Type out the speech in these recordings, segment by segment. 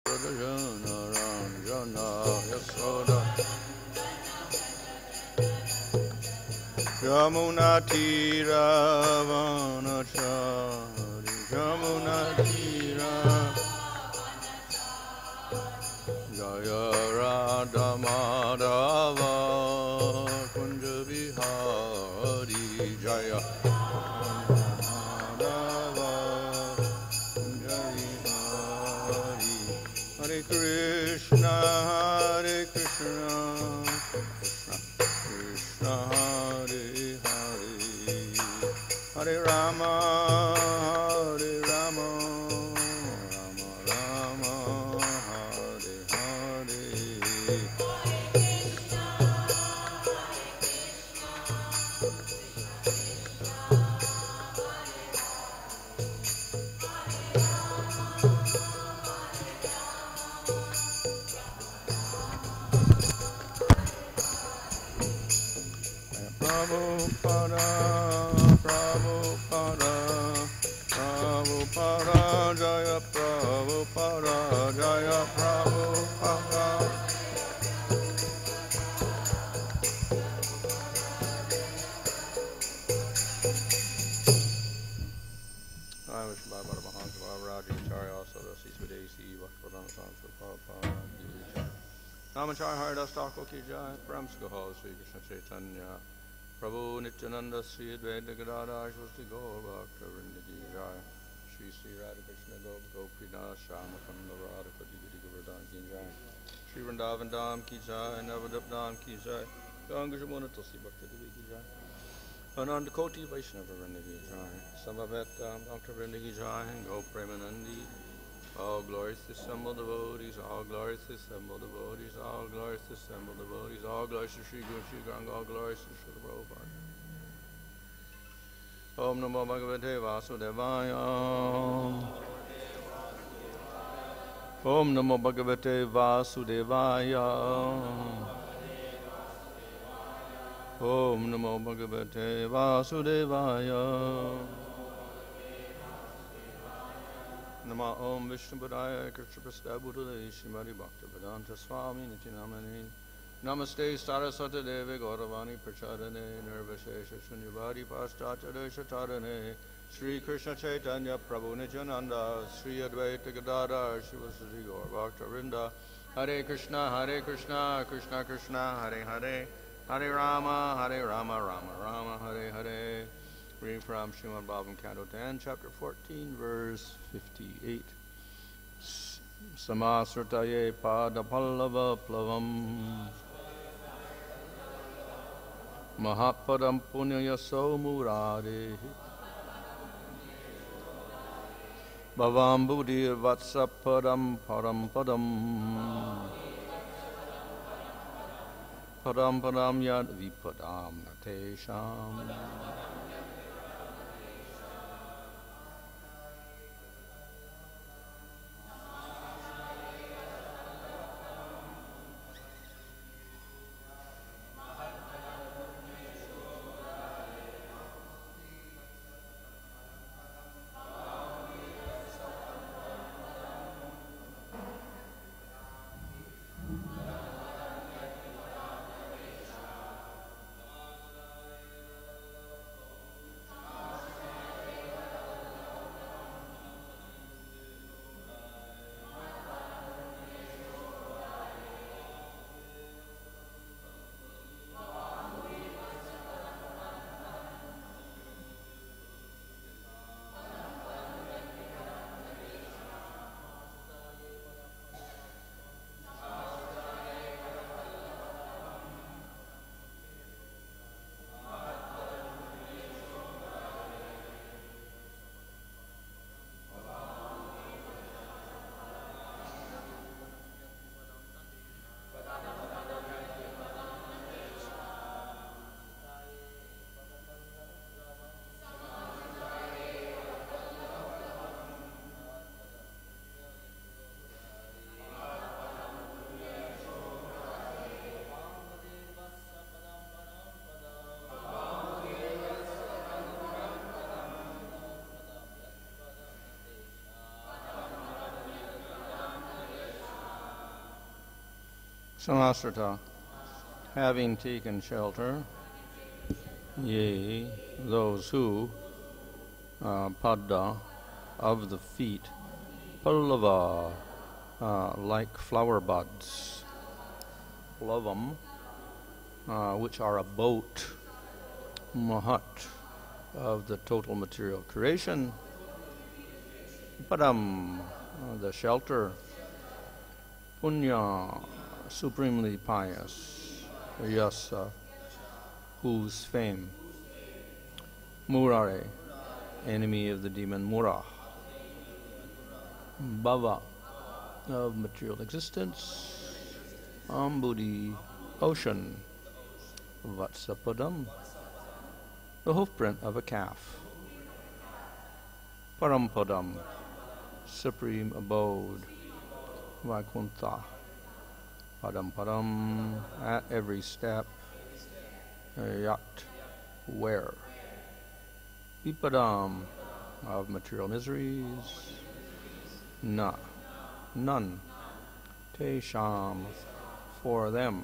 Pradajana Ranjana Yasoda Jamuna Tira Vanachari Jamuna Tira Jaya Radha Madhava Kunja Vihari Jaya Madhava Kunja Vihari Hare Krishna Hare Krishna Krishna Hare Hare Hare Rama Hare Rama Rama Rama Hare Hare Prabhupada, Prabhupada, Prabhupada, Jaya Prabhupada, Jaya Prabhupada. I wish Bhai Bhai Mahansa Raji Acharya also the Siswadesi Bhaktivinoda Swami Prabhupada Ki Jai. Namacharya Haridas Thakur Ki Jai. Prem Sugahal Sri Krishna Chaitanya Prabhu Nityananda Sri Advaita Gadadhar Shvasti Gaur Bhaktivinoda Ki Jai. Shri Sri Radha Krishna Gopinath Shama Kanda Radha Koti Giri Govardhan Ki Jai. Shri Vrindavan Dham Ki Jai. Navadip Dham Ki Jai. Ganga Jamuna Tulsi Bhakti Devi Ki Jai. Ananda Koti Vaishnava Vrinda Ki Jai. Samabhet Bhakta Vrinda Ki Jai. Go Premanandi. All glories to assemble devotees, all glories to assemble devotees, all glories to assemble devotees, all glories to Sri Guru Sri Ganga, all glories to Sri Prabhupada. Om Namo Bhagavate Vasudevaya. Om Namo Bhagavate Vasudevaya. Om Namo Bhagavate Vasudevaya. Nama Om Vishnu Padaya Krishna Prasthaya Bhutale Shrimati Bhaktivedanta Swami Nityanamani Namaste Saraswati Devi Gauravani Prachadane Nirvashesha Shunyavadi Paschatya Shatadane Sri Krishna Chaitanya Prabhu Nityananda Sri Advaita Gadadhar Shivasati Gaur Bhaktivinoda Hare Krishna Krishna Krishna Hare Hare Hare Rama Rama Rama Hare Hare. Reading from Srimad Bhagavatam, Canto 10, Chapter 14, Verse 58. Samasrtaye padapallava plavam Mahapadam punyayaso murade Bhavam buddhir vatsapadam param padam Padam padam yad vipadam natesham. Samasrata, having taken shelter, yea, those who, padda, of the feet, pallava, like flower buds, plavam, which are a boat, mahat, of the total material creation, padam, the shelter, punya, supremely pious, yasa, whose fame, murare, enemy of the demon mura, bhava, of material existence, ambudhi, ocean, vatsapadam, the hoofprint of a calf, parampadam, supreme abode, vaikuntha, padam padam, at every step, yat, where, vipadam, of material miseries, na, none, te sham, for them.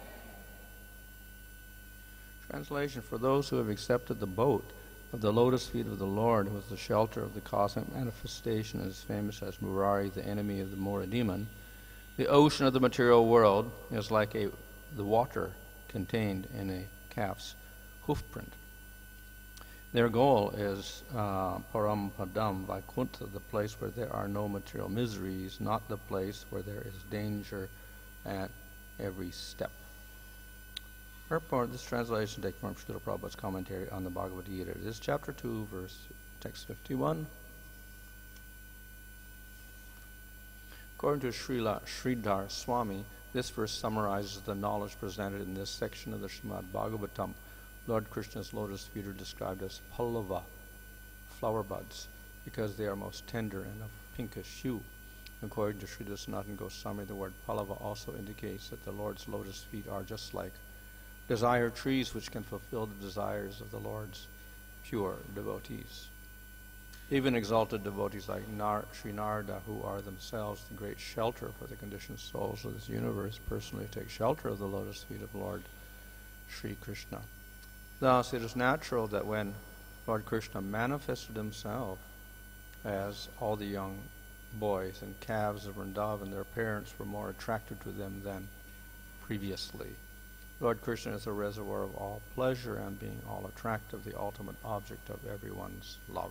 Translation: for those who have accepted the boat of the lotus feet of the Lord, who is the shelter of the cosmic manifestation, as famous as Murari, the enemy of the Mura demon, the ocean of the material world is like the water contained in a calf's hoofprint. Their goal is Parampadam, Vaikuntha, the place where there are no material miseries, not the place where there is danger at every step. Purport: this translation takes from Srila Prabhupada's commentary on the Bhagavad Gita. This is chapter 2, verse text 51. According to Srila Sridhar Swami, this verse summarizes the knowledge presented in this section of the Srimad Bhagavatam. Lord Krishna's lotus feet are described as pallava, flower buds, because they are most tender and of pinkish hue. According to Srila Sanatana Goswami, the word pallava also indicates that the Lord's lotus feet are just like desire trees which can fulfill the desires of the Lord's pure devotees. Even exalted devotees like Sri Narada, who are themselves the great shelter for the conditioned souls of this universe, personally take shelter of the lotus feet of Lord Sri Krishna. Thus, it is natural that when Lord Krishna manifested himself as all the young boys and calves of Vrindavan, their parents were more attracted to them than previously. Lord Krishna is the reservoir of all pleasure, and being all attractive, the ultimate object of everyone's love.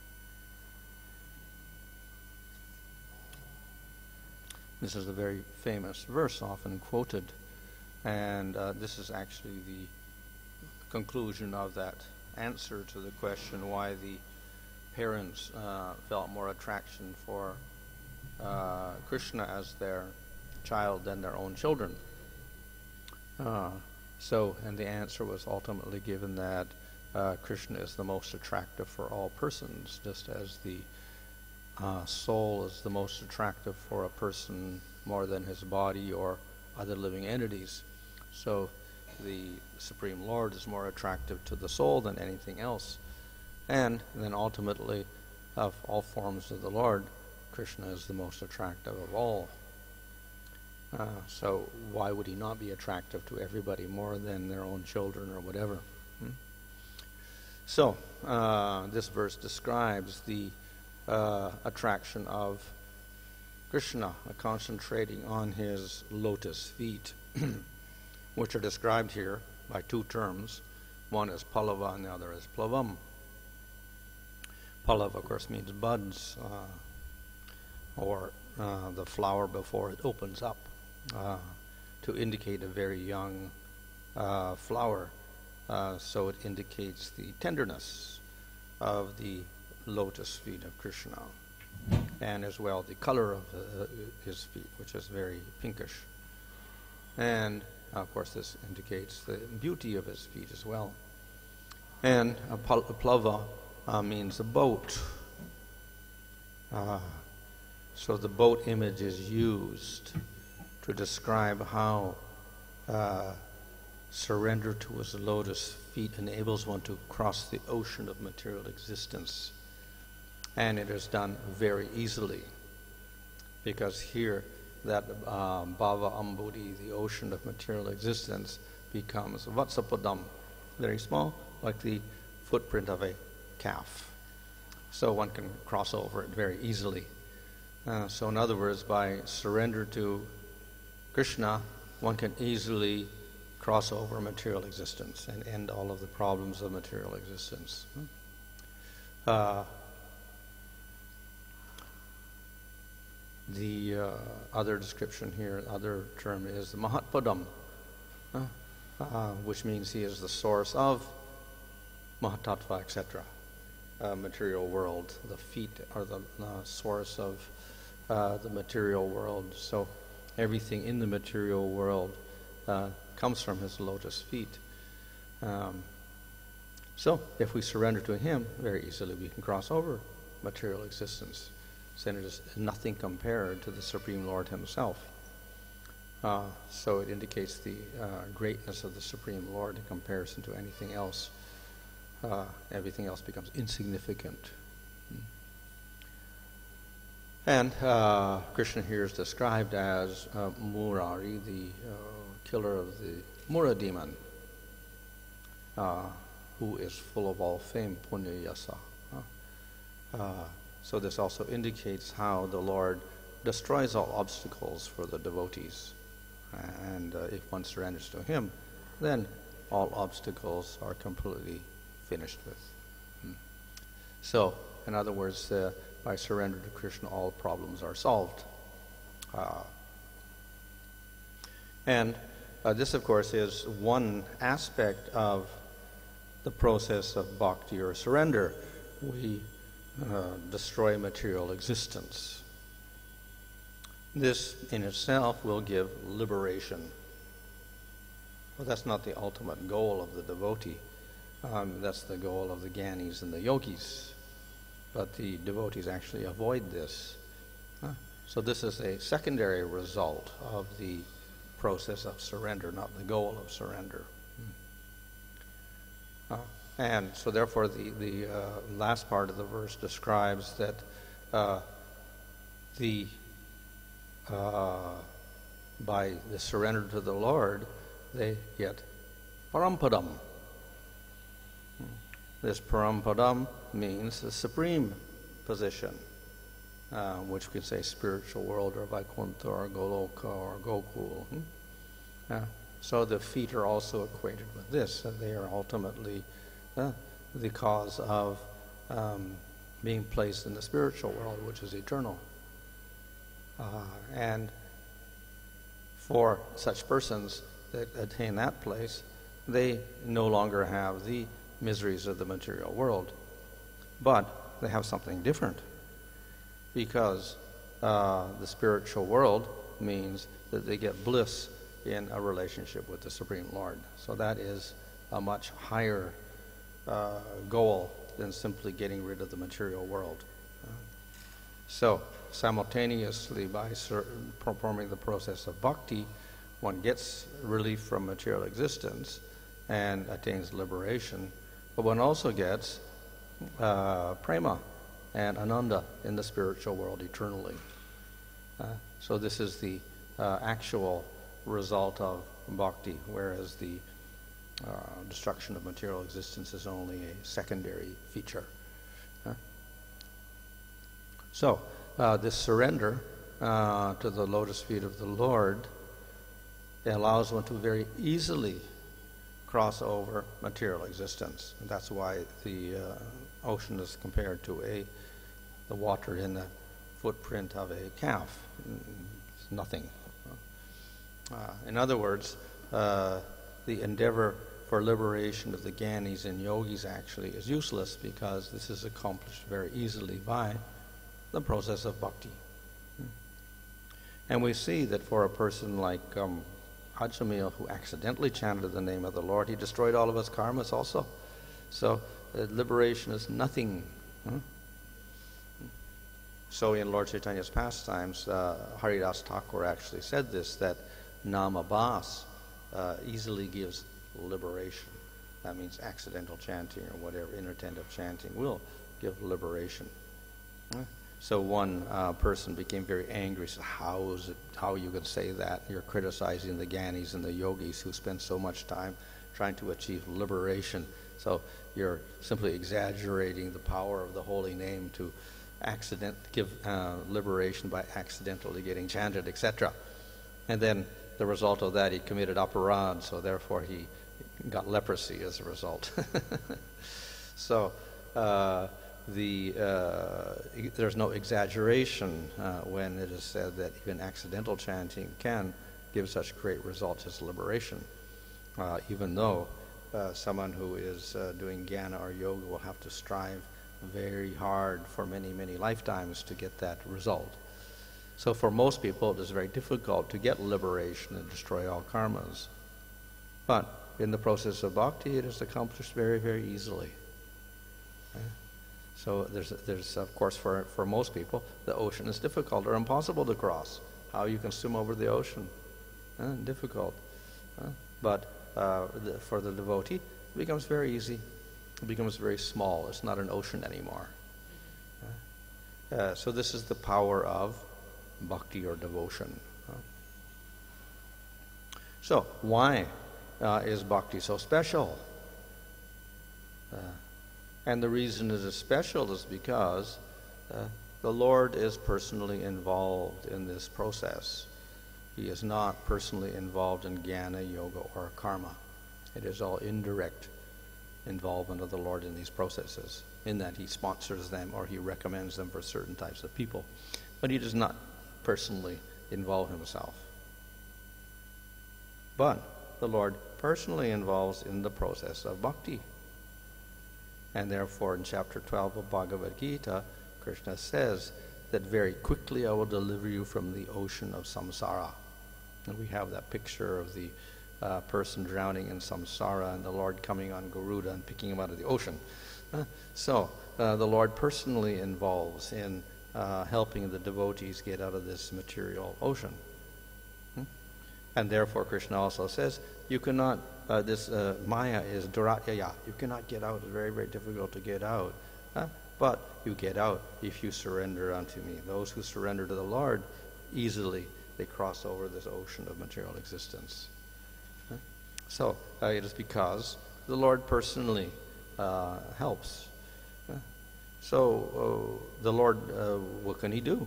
This is a very famous verse, often quoted, and this is actually the conclusion of that answer to the question why the parents felt more attraction for Krishna as their child than their own children. And the answer was ultimately given that Krishna is the most attractive for all persons, just as the soul is the most attractive for a person more than his body or other living entities. So the Supreme Lord is more attractive to the soul than anything else. And then ultimately, of all forms of the Lord, Krishna is the most attractive of all. So why would he not be attractive to everybody more than their own children or whatever? So this verse describes the attraction of Krishna, concentrating on his lotus feet, which are described here by two terms. One is pallava and the other is plavam. Pallava, of course, means buds, or the flower before it opens up, to indicate a very young flower. So it indicates the tenderness of the lotus feet of Krishna, and as well the color of his feet, which is very pinkish. And of course this indicates the beauty of his feet as well. And plava means a boat. So the boat image is used to describe how surrender to his lotus feet enables one to cross the ocean of material existence. And it is done very easily, because here that Bhava Ambudhi, the ocean of material existence, becomes Vatsapadam, very small, like the footprint of a calf. So one can cross over it very easily. So in other words, by surrender to Krishna, one can easily cross over material existence and end all of the problems of material existence. The other description here, other term is the Mahatpadam, which means he is the source of Mahatattva, etc. Material world. The feet are the source of the material world. So everything in the material world comes from his lotus feet. So if we surrender to him, very easily we can cross over material existence. Then it is nothing compared to the Supreme Lord himself. So it indicates the greatness of the Supreme Lord in comparison to anything else. Everything else becomes insignificant. And Krishna here is described as Murari, the killer of the Mura demon, who is full of all fame, punya yasa. So this also indicates how the Lord destroys all obstacles for the devotees. And if one surrenders to him, then all obstacles are completely finished with. So, in other words, by surrender to Krishna, all problems are solved. And this, of course, is one aspect of the process of bhakti or surrender. We destroy material existence. This in itself will give liberation. Well, that's not the ultimate goal of the devotee. That's the goal of the Gyanis and the Yogis. But the devotees actually avoid this. So this is a secondary result of the process of surrender, not the goal of surrender. And so therefore the last part of the verse describes that by the surrender to the Lord, they get parampadam. This parampadam means the supreme position, which we could say spiritual world or Vaikuntha or Goloka or Gokul. So the feet are also equated with this, and they are ultimately the cause of being placed in the spiritual world, which is eternal. And for such persons that attain that place, they no longer have the miseries of the material world. But they have something different, because the spiritual world means that they get bliss in a relationship with the Supreme Lord. So that is a much higher goal than simply getting rid of the material world. So simultaneously, by performing the process of bhakti, one gets relief from material existence and attains liberation, but one also gets prema and ananda in the spiritual world eternally. So this is the actual result of bhakti, whereas the destruction of material existence is only a secondary feature. So this surrender to the lotus feet of the Lord allows one to very easily cross over material existence. And that's why the ocean is compared to the water in the footprint of a calf. It's nothing. In other words, the endeavor for liberation of the Gyanis and Yogis actually is useless, because this is accomplished very easily by the process of bhakti. And we see that for a person like Ajamil, who accidentally chanted the name of the Lord, he destroyed all of his karmas also. So liberation is nothing. So in Lord Chaitanya's pastimes, Haridas Thakur actually said this, that namabhas easily gives liberation. That means accidental chanting or whatever, inattentive chanting will give liberation. So one person became very angry. Said, how are you going to say that? You're criticizing the Gyanis and the yogis who spend so much time trying to achieve liberation. So you're simply exaggerating the power of the holy name to give liberation by accidentally getting chanted, etc. And then the result of that, he committed aparad, so therefore he got leprosy as a result. So there's no exaggeration when it is said that even accidental chanting can give such great results as liberation, even though someone who is doing jnana or yoga will have to strive very hard for many, many lifetimes to get that result. So for most people, it is very difficult to get liberation and destroy all karmas. But in the process of bhakti, it is accomplished very, very easily. So there's of course, for most people, the ocean is difficult or impossible to cross. How you can swim over the ocean? Difficult. But for the devotee, it becomes very easy. It becomes very small. It's not an ocean anymore. So this is the power of bhakti or devotion. So why is bhakti so special? And the reason it is special is because the Lord is personally involved in this process. He is not personally involved in jnana, yoga, or karma. It is all indirect involvement of the Lord in these processes, in that he sponsors them or he recommends them for certain types of people. But he does not personally involve himself. But the Lord personally involves in the process of bhakti. And therefore in chapter 12 of Bhagavad Gita, Krishna says that very quickly I will deliver you from the ocean of samsara. And we have that picture of the person drowning in samsara and the Lord coming on Garuda and picking him out of the ocean. So the Lord personally involves in helping the devotees get out of this material ocean. And therefore Krishna also says, you cannot, Maya is duratyaya. You cannot get out. It's very, very difficult to get out. But you get out if you surrender unto me. Those who surrender to the Lord, easily they cross over this ocean of material existence. So it is because the Lord personally helps. So the Lord, what can he do?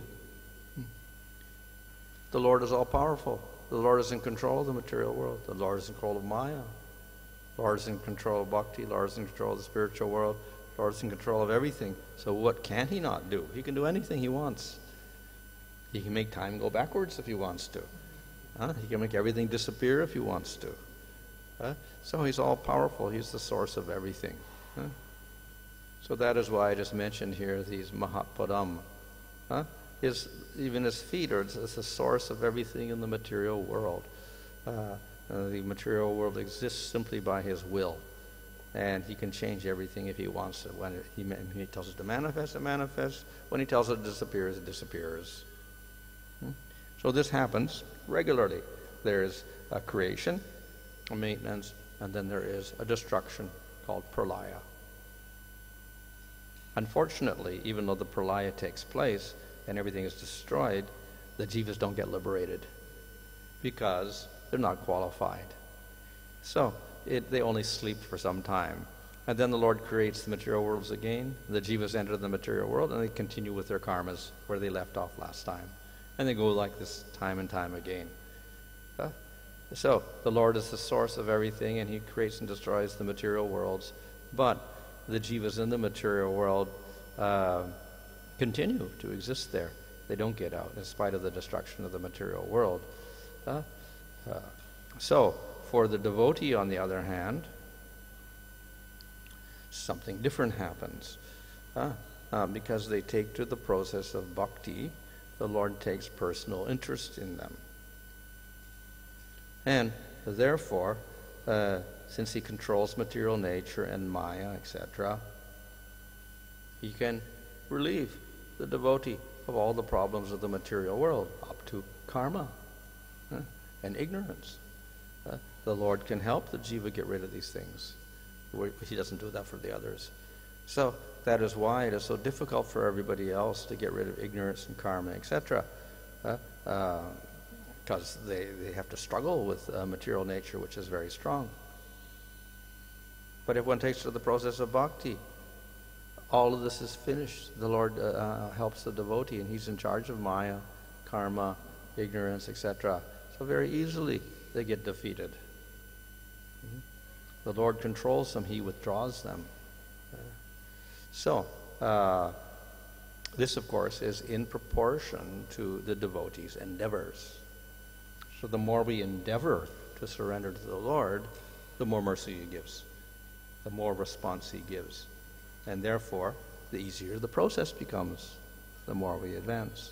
The Lord is all-powerful. The Lord is in control of the material world. The Lord is in control of Maya. The Lord is in control of bhakti. The Lord is in control of the spiritual world. The Lord is in control of everything. So what can he not do? He can do anything he wants. He can make time go backwards if he wants to. He can make everything disappear if he wants to. So he's all-powerful. He's the source of everything. So that is why I just mentioned here these Mahatpadam. Even his feet are the source of everything in the material world. The material world exists simply by his will. And he can change everything if he wants to. When he tells it to manifest, it manifests. When he tells it to disappear, it disappears. So this happens regularly. There is a creation, a maintenance, and then there is a destruction called pralaya. Unfortunately, even though the pralaya takes place and everything is destroyed, the jivas don't get liberated because they're not qualified. So they only sleep for some time. And then the Lord creates the material worlds again. The jivas enter the material world and they continue with their karmas where they left off last time. And they go like this time and time again. So the Lord is the source of everything and he creates and destroys the material worlds. But the jivas in the material world continue to exist there. They don't get out in spite of the destruction of the material world. So for the devotee, on the other hand, something different happens. Because they take to the process of bhakti, the Lord takes personal interest in them. And therefore, since he controls material nature and maya, etc., he can relieve the devotee of all the problems of the material world, up to karma and ignorance. The Lord can help the jiva get rid of these things. He doesn't do that for the others. So that is why it is so difficult for everybody else to get rid of ignorance and karma, etc. Because they have to struggle with material nature, which is very strong. But if one takes to the process of bhakti, all of this is finished. The Lord helps the devotee, and he's in charge of maya, karma, ignorance, etc. So very easily they get defeated. The Lord controls them, he withdraws them. This, of course, is in proportion to the devotee's endeavors. So the more we endeavor to surrender to the Lord, the more mercy he gives, the more response he gives. And therefore, the easier the process becomes, the more we advance.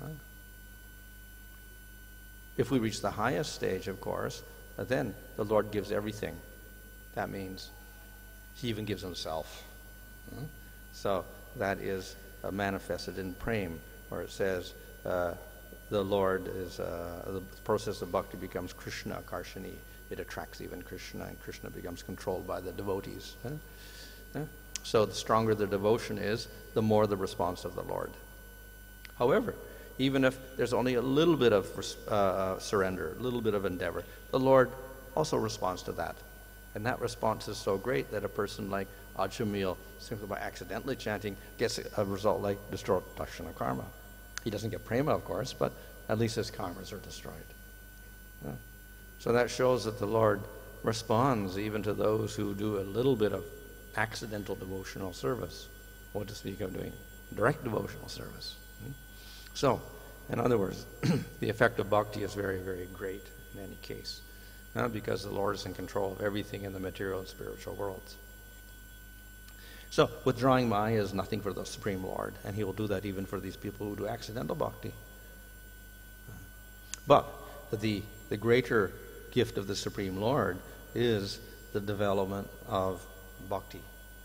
If we reach the highest stage, of course, then the Lord gives everything. That means he even gives himself. So that is manifested in Prem, where it says the Lord is, the process of bhakti becomes Krishna Karshani. It attracts even Krishna, and Krishna becomes controlled by the devotees. So the stronger the devotion is, the more the response of the Lord. However, even if there's only a little bit of surrender, a little bit of endeavor, the Lord also responds to that. And that response is so great that a person like Ajamil, simply by accidentally chanting, gets a result like destruction of karma. He doesn't get prema, of course, but at least his karmas are destroyed. So that shows that the Lord responds even to those who do a little bit of accidental devotional service, what to speak of doing direct devotional service. So, in other words, the effect of bhakti is very, very great in any case, because the Lord is in control of everything in the material and spiritual worlds. So, withdrawing maya is nothing for the Supreme Lord, and he will do that even for these people who do accidental bhakti. But the greater gift of the Supreme Lord is the development of bhakti.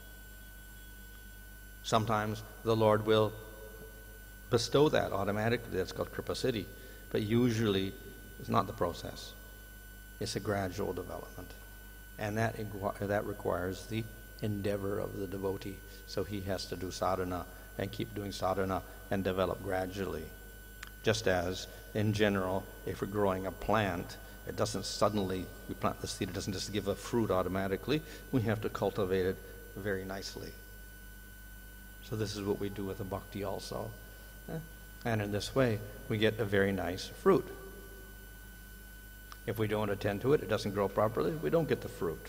Sometimes the Lord will bestow that automatically. That's called kripa siddhi. But usually it's not the process. It's a gradual development. And that requires the endeavor of the devotee. So he has to do sadhana and keep doing sadhana and develop gradually. Just as, in general, if we're growing a plant, it doesn't suddenly, we plant the seed, it doesn't just give a fruit automatically. We have to cultivate it very nicely. So this is what we do with the bhakti also. And in this way, we get a very nice fruit. If we don't attend to it, it doesn't grow properly, we don't get the fruit.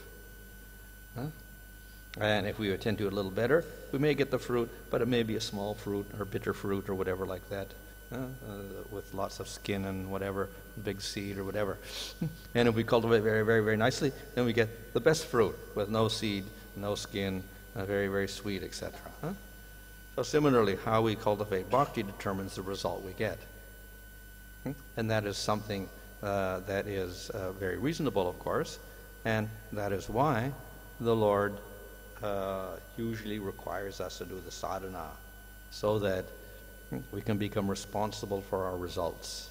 And if we attend to it a little better, we may get the fruit, but it may be a small fruit or bitter fruit or whatever like that, with lots of skin and whatever, big seed or whatever. And if we cultivate very, very, very nicely, then we get the best fruit with no seed, no skin, very, very sweet, etc. So similarly, how we cultivate bhakti determines the result we get. And that is something that is very reasonable, of course, and that is why the Lord usually requires us to do the sadhana, so that we can become responsible for our results.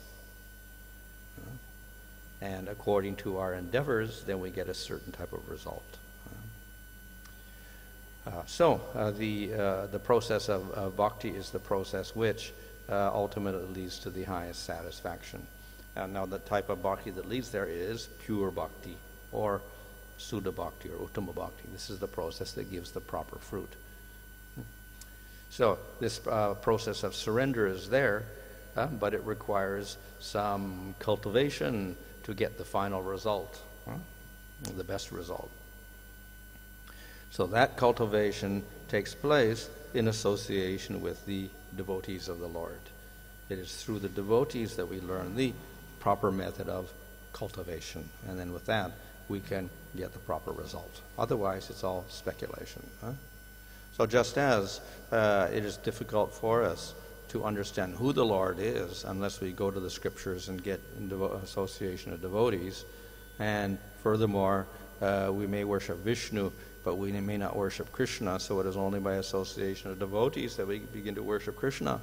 And according to our endeavors, then we get a certain type of result. The process of bhakti is the process which ultimately leads to the highest satisfaction. Now the type of bhakti that leads there is pure bhakti, or Suddha bhakti, or Uttama bhakti. This is the process that gives the proper fruit. So this process of surrender is there, but it requires some cultivation to get the final result, the best result. So that cultivation takes place in association with the devotees of the Lord. It is through the devotees that we learn the proper method of cultivation, and then with that we can get the proper result. Otherwise it's all speculation. So just as it is difficult for us to understand who the Lord is unless we go to the scriptures and get in association of devotees, and furthermore we may worship Vishnu, but we may not worship Krishna, so it is only by association of devotees that we begin to worship Krishna.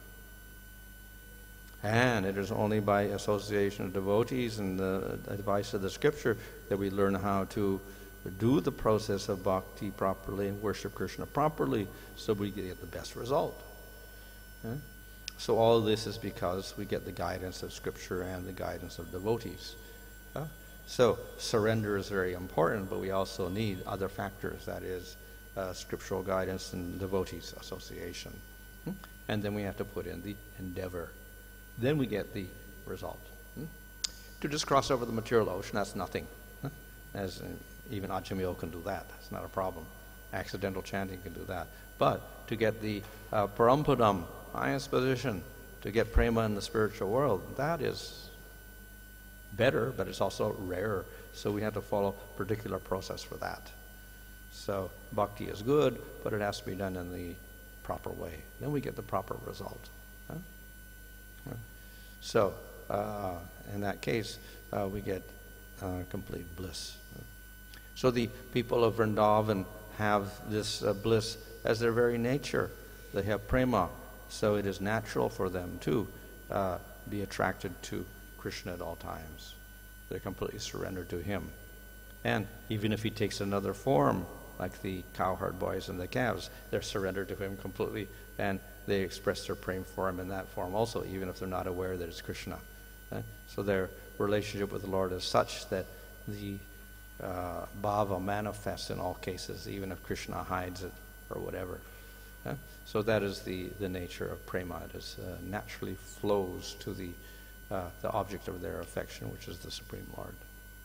And it is only by association of devotees and the advice of the scripture that we learn how to do the process of bhakti properly and worship Krishna properly so we get the best result. So all of this is because we get the guidance of Scripture and the guidance of devotees. So surrender is very important, but we also need other factors, that is scriptural guidance and devotees association. And then we have to put in the endeavor. Then we get the result. To just cross over the material ocean, that's nothing. As even Ajamil can do that. It's not a problem. Accidental chanting can do that. But to get the parampadam, highest position, to get prema in the spiritual world, that is better, but it's also rarer. So we have to follow a particular process for that. So bhakti is good, but it has to be done in the proper way. Then we get the proper result. So in that case, we get complete bliss. So the people of Vrindavan have this bliss as their very nature. They have prema, so it is natural for them to be attracted to Krishna at all times. They're completely surrendered to him. And even if he takes another form, like the cowherd boys and the calves, they're surrendered to him completely, and they express their prema for him in that form also, even if they're not aware that it's Krishna. So their relationship with the Lord is such that the bhava manifests in all cases, even if Krishna hides it or whatever. So that is the nature of prema. It is naturally flows to the object of their affection, which is the Supreme Lord.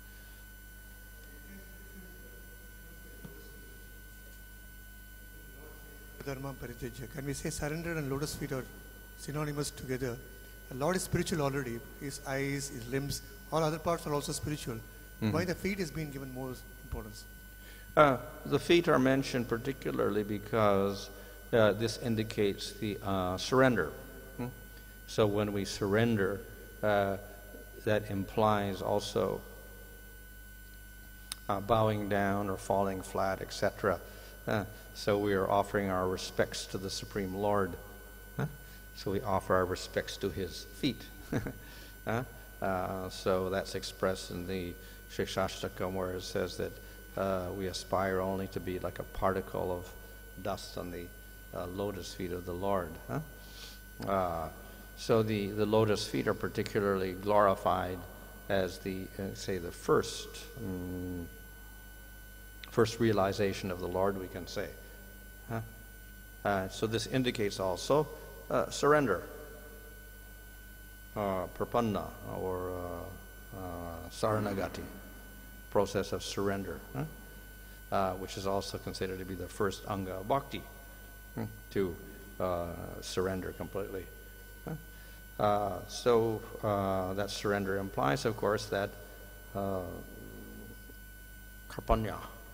Dharma Paritejya. Can we say surrender and lotus feet are synonymous together? The Lord is spiritual already. His eyes, his limbs, all other parts are also spiritual. Why the feet is being given more importance? The feet are mentioned particularly because this indicates the surrender. So when we surrender, that implies also bowing down or falling flat, etc. So we are offering our respects to the Supreme Lord. So we offer our respects to his feet. So that's expressed in the Shikshashtakam, where it says that we aspire only to be like a particle of dust on the lotus feet of the Lord. So the lotus feet are particularly glorified as the, say, the first realization of the Lord, we can say. So this indicates also surrender, prapanna, or saranagati, process of surrender, which is also considered to be the first anga of bhakti, to surrender completely. So that surrender implies, of course, that karpanya,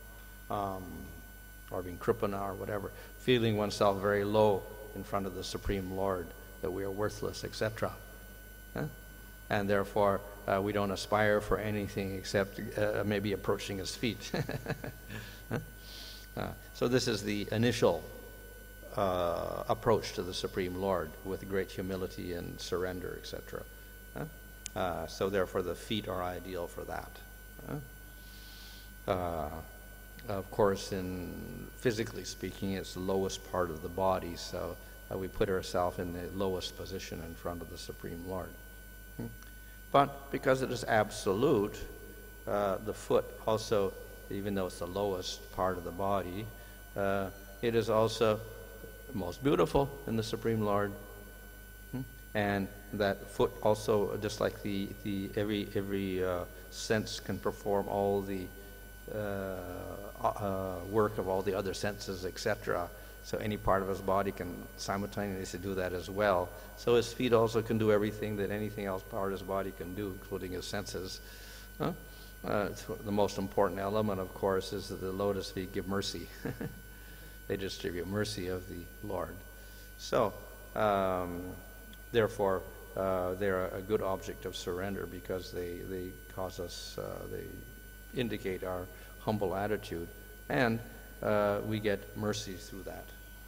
or being kripana or whatever, feeling oneself very low in front of the Supreme Lord, that we are worthless, etc. And therefore, we don't aspire for anything except maybe approaching his feet. So this is the initial approach to the Supreme Lord, with great humility and surrender, etc. So therefore the feet are ideal for that. Of course, physically speaking, it's the lowest part of the body, so we put ourselves in the lowest position in front of the Supreme Lord. But because it is absolute, the foot also, even though it's the lowest part of the body, it is also most beautiful in the Supreme Lord. And that foot also, just like every sense can perform all the work of all the other senses, etc. So any part of his body can simultaneously do that as well. So his feet also can do everything that anything else part of his body can do, including his senses. The most important element, of course, is that the lotus feet give mercy. They distribute mercy of the Lord. So, therefore, they're a good object of surrender, because they cause us, they indicate our humble attitude, and we get mercy through that.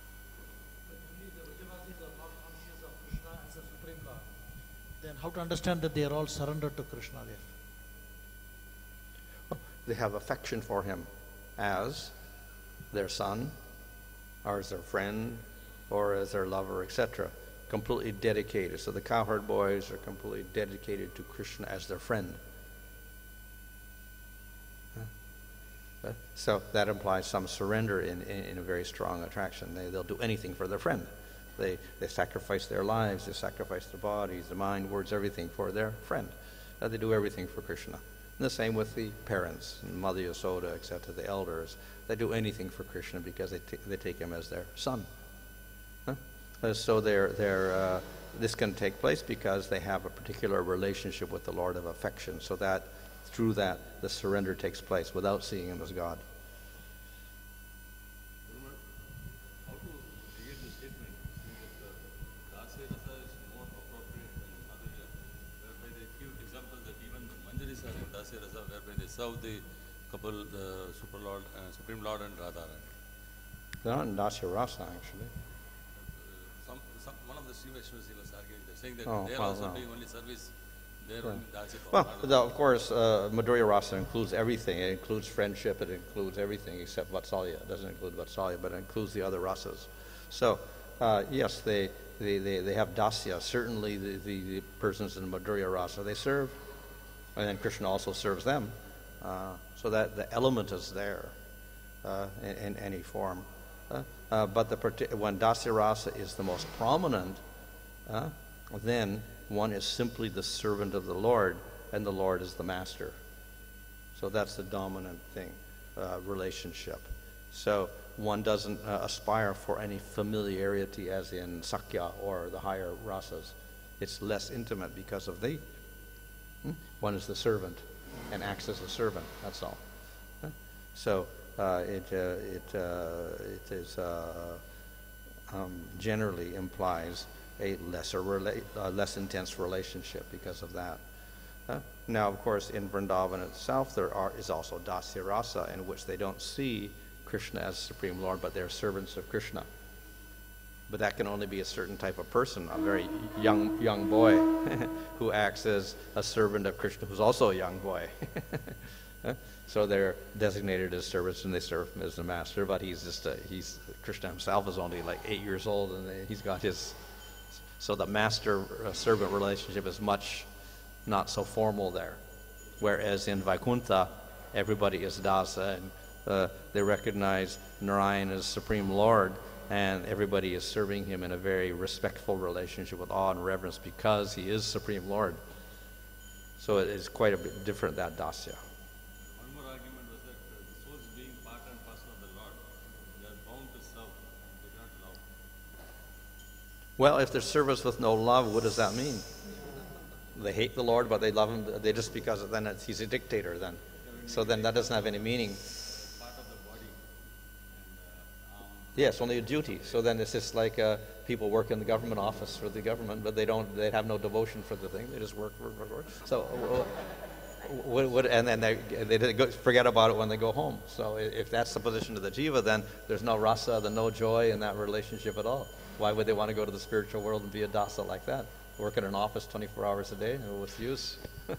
Then how to understand that they are all surrendered to Krishna there? They have affection for him. as their son, or as their friend, or as their lover, etc. Completely dedicated. So the cowherd boys are completely dedicated to Krishna as their friend. So that implies some surrender in a very strong attraction. They'll do anything for their friend. They sacrifice their lives, they sacrifice their bodies, their mind, words, everything for their friend. They do everything for Krishna. And the same with the parents, Mother Yasoda, etc., the elders. They do anything for Krishna because they take him as their son. So this can take place because they have a particular relationship with the Lord of affection, so that through that the surrender takes place without seeing him as God. How to create the statement that Dasya Rasa is more appropriate than other, whereby they give example that even the Manjaris are in Dasya Rasa, whereby they serve the couple, the Supreme Lord and Radha. They're not in Dasya Rasa, actually. One of the Sri Vaishnavas he was arguing, they're saying that Oh, they are well, also no. doing only service. They're only Dasya. Well, of course, Madhurya Rasa includes everything. It includes friendship, it includes everything except Vatsalya. It doesn't include Vatsalya, but it includes the other rasas. So, yes, they have dasya. Certainly the persons in Madhurya Rasa, they serve, and then Krishna also serves them. So that the element is there in any form. But when Dasya Rasa is the most prominent, then one is simply the servant of the Lord, and the Lord is the master. So that's the dominant thing, relationship. So one doesn't aspire for any familiarity as in Sakya or the higher rasas. It's less intimate because of the. One is the servant and acts as a servant, that's all. So it is generally implies a less intense relationship because of that. Now, of course, in Vrindavan itself, is also Dasya Rasa, in which they don't see Krishna as Supreme Lord, but they're servants of Krishna. But that can only be a certain type of person, a very young boy who acts as a servant of Krishna, who's also a young boy. So they're designated as servants, and they serve him as the master. But Krishna himself is only like 8 years old, and he's got his. So the master-servant relationship is much not so formal there. Whereas in Vaikuntha, everybody is dasa, and they recognize Narayan as Supreme Lord, and everybody is serving him in a very respectful relationship with awe and reverence because he is Supreme Lord. So it is quite a bit different, that dasya. One more argument was that the souls being part and parcel of the Lord, they are bound to serve, they do not love. Well, if there's service with no love, what does that mean? They hate the Lord, but they love him. They just because then he's a dictator. Then, so then that doesn't have any meaning. Part of the body. Yes, only a duty. So then it's just like people work in the government office for the government, but they have no devotion for the thing. They just work. So, and then they forget about it when they go home. So if that's the position of the jiva, then there's no rasa, there's no joy in that relationship at all. Why would they want to go to the spiritual world and be a dasa like that? Work in an office 24 hours a day, what's the use?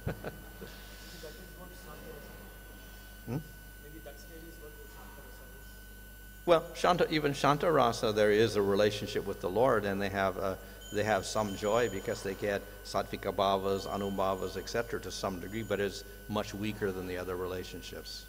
Well, even Shanta Rasa, there is a relationship with the Lord, and they have some joy because they get sattvika bhavas, anubhavas, etc. to some degree, but it's much weaker than the other relationships.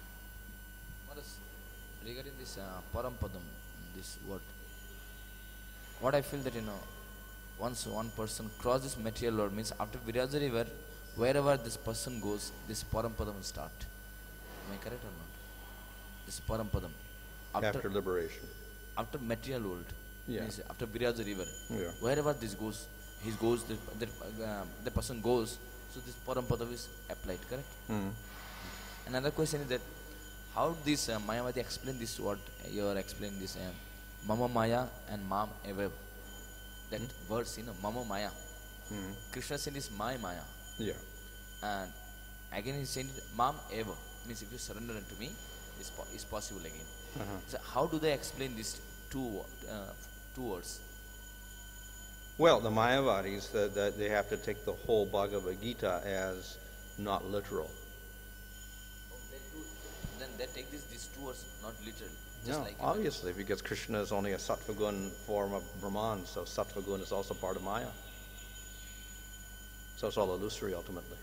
Regarding this Parampadam, this what I feel that once one person crosses material world, means after Viraja river, wherever this person goes, this Parampadam will start. Am I correct or not? This Parampadam. After liberation. After material world. Yeah. Means after Viraja river. Yeah. Wherever this goes, the person goes, so this Parampadam is applied, correct? Another question is that how this Mayavadi explain this, what you are explaining this Mama Maya and Mam Eva. That words, Mama Maya. Krishna said is my Maya. Yeah. And again he said Mam Eva. Means if you surrender unto me, is possible again. So how do they explain these two words? Well, the Mayavadis, that they have to take the whole Bhagavad Gita as not literal. then they take these two words not literally. Just No, like obviously, because Krishna is only a sattva gun form of Brahman, so sattva gun is also part of Maya. So it's all illusory ultimately.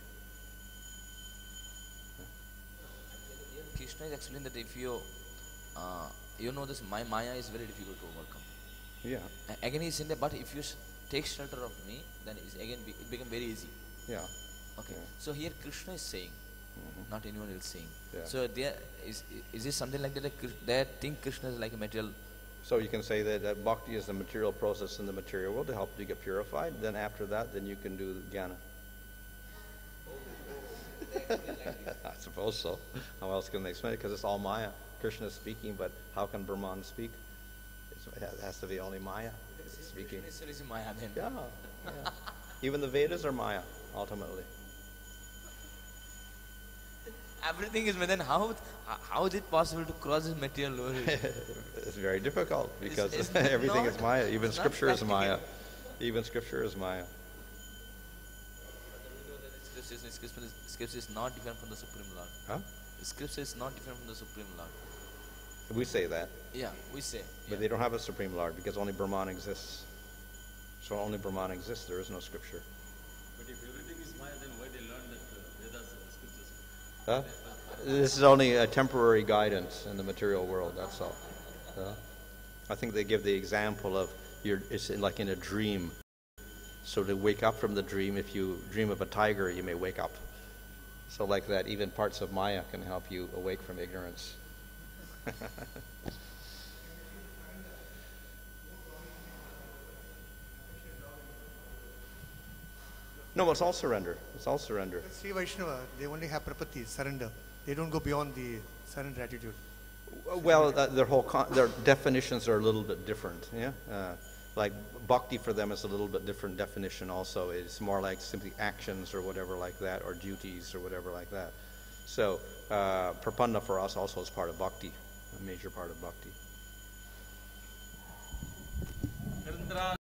Krishna is explaining that if you know this, my Maya is very difficult to overcome. Yeah, Again he's saying that, but if you take shelter of me, then it become very easy. yeah. Okay. Yeah. So here Krishna is saying, not anyone else saying. Yeah. So there is this something like that? They think Krishna is like a material. So you can say that bhakti is the material process in the material world to help you get purified. Then after that, then you can do jnana. I suppose so. How else can they explain it? Because it's all Maya. Krishna is speaking, but how can Brahman speak? It has to be only Maya speaking. Krishna is Maya then. Yeah, yeah. Even the Vedas are Maya, ultimately. Everything is, but then how is it possible to cross this material world? It's very difficult because It's everything not- is Maya. Even it's not scripture is practical. Maya. Even scripture is Maya. Scripture is not different from the Supreme Lord. Huh? Scripture is not different from the Supreme Lord. We say that, Yeah, we say. but they don't have a Supreme Lord because only Brahman exists. So only Brahman exists. There is no scripture. But if everything is Maya, then why they learn that Vedas and the scriptures? Huh? This is only a temporary guidance in the material world, that's all. I think they give the example of it's like in a dream. So to wake up from the dream, if you dream of a tiger, you may wake up. So like that, even parts of Maya can help you awake from ignorance. No, it's all surrender. It's all surrender. Sri Vaishnava, they only have prapatti, surrender. They don't go beyond the surrender attitude. Well, their definitions are a little bit different. Yeah, like bhakti for them is a little bit different definition. Also, it's more like simply actions or whatever like that, or duties or whatever like that. So, prapanna for us also is part of bhakti, a major part of bhakti.